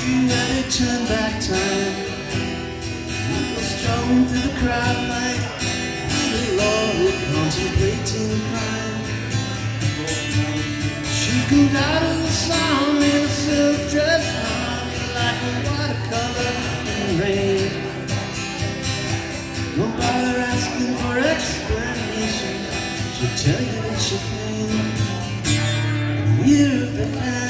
you ever turn back time, you go strolling through the crowd like little Laura contemplating crime. She comes out of the song in a silk dress on like a watercolor in the rain. Don't bother asking for explanation, she'll tell you that she came the year of the cat.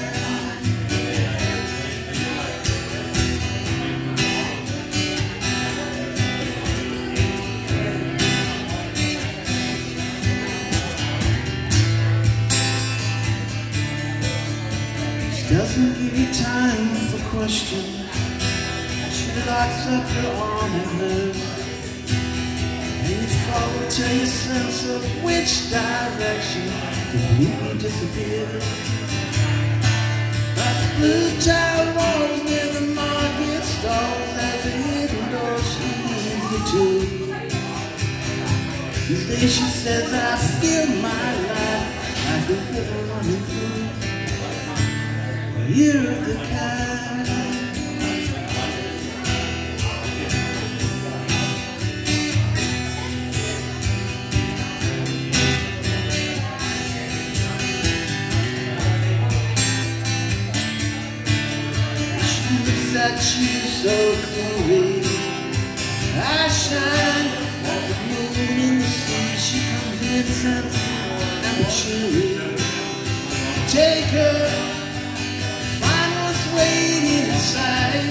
Doesn't give you time for questions. She locks up your arm in hers, and you follow till your sense of which direction completely disappears. Like the blue tile walls near the market stalls, as a hidden door she leads you to. These days she says, I feel my life like a river running through the year of the cat. She looks at you so clearly, I shine like the moon in the sea. She comes in sensitive and cheery. Take her, waiting inside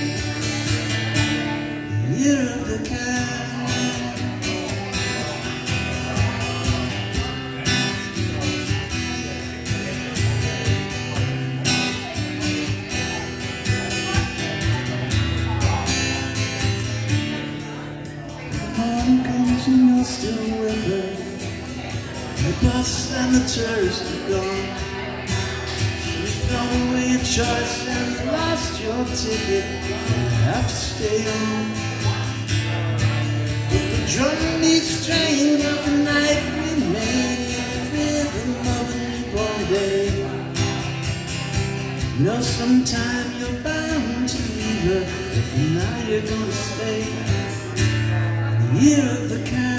the year of the cat. The morning comes and you're still with her. The bus and the tourists are gone. Thrown away your choice and lost your ticket, you have to stay on. But the drum beats strains of the night remain in the rhythm of a newborn day. You know sometime you're bound to leave her, but for now you're gonna stay the year of the cat.